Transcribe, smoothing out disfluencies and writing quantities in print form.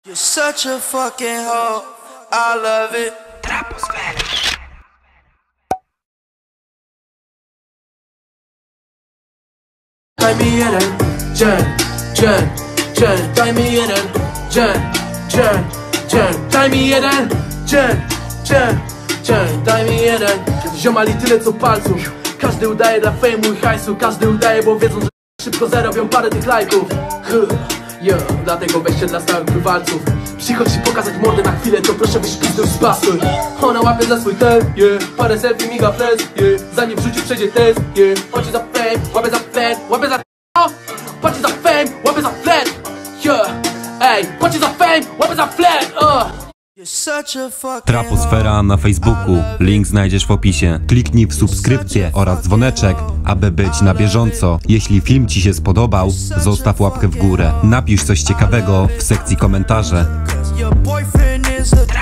You're such a fucking hoe, I love it. Daj mi jeden dzień, daj mi jeden dzień, daj mi jeden dzień, daj mi jeden. Ziomali tyle co palców, każdy udaje dla fejmu i hajsu, każdy udaje, bo wiedzą, że szybko zarobią parę tych lajków. Dlatego weźcie dla stałych grywalców. Przychodź ci pokazać mordę na chwilę, to proszę byś pizdę spasuj. Ona łapie za swój ten, parę selfie miga flex, zanim w życiu przejdzie test, chodzi za fame, łapie za flet, łapie za chodzi za fame, łapie za flet, ej, chodzi za fame, łapie za flet, Traposfera na Facebooku. Link znajdziesz w opisie. Kliknij w subskrypcję oraz dzwoneczek, aby być na bieżąco. Jeśli film ci się spodobał, zostaw łapkę w górę. Napisz coś ciekawego w sekcji komentarze.